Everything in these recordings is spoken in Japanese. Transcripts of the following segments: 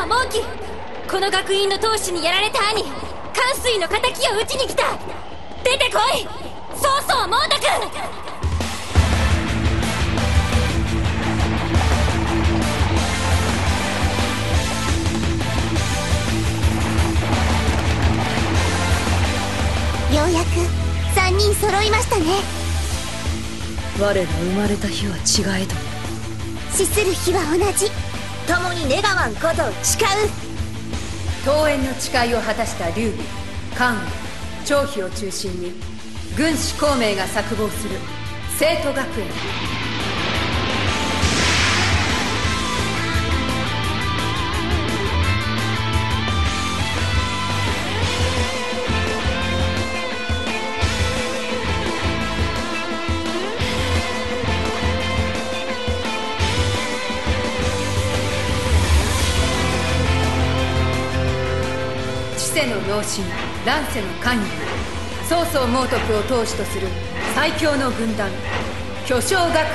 は猛鬼。この学院の当主にやられた兄関水の敵を討ちに来た。出てこい曹操猛徳。 ようやく3人揃いましたね。 我が生まれた日は違えど、 死する日は同じ。共に願わんことを誓う。 桃園の誓いを果たした劉備、関羽、張飛を中心に軍師孔明が策謀する生徒学園。知性の脳神、乱世の関羽、曹操猛徳を当主とする最強の軍団巨匠学院。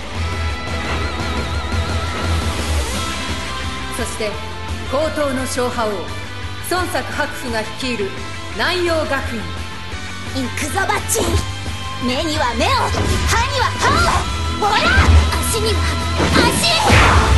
そして高等の小覇王孫作伯父が率いる南陽学院。 行くぞバッチン。目には目を、歯には歯を。ほら足には足。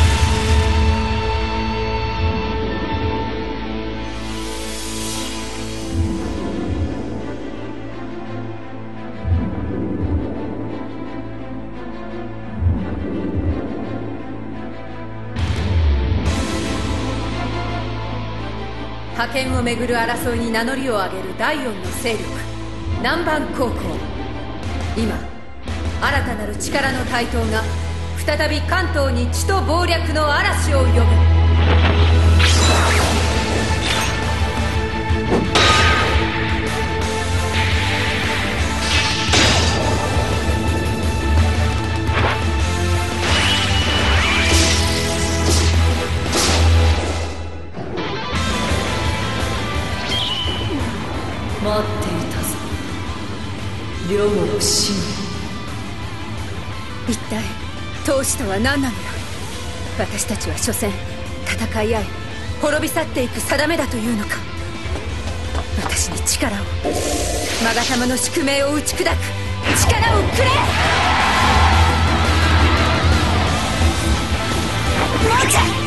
覇権をめぐる争いに名乗りを上げる第四の勢力南蛮高校。今新たなる力の台頭が再び関東に血と謀略の嵐を呼ぶ。待っていたぞ両国信。一体当主とは何なのだ。私たちは所詮戦い合い滅び去っていく定めだというのか。私に力を、勾玉の宿命を打ち砕く力をくれ。 もうちゃん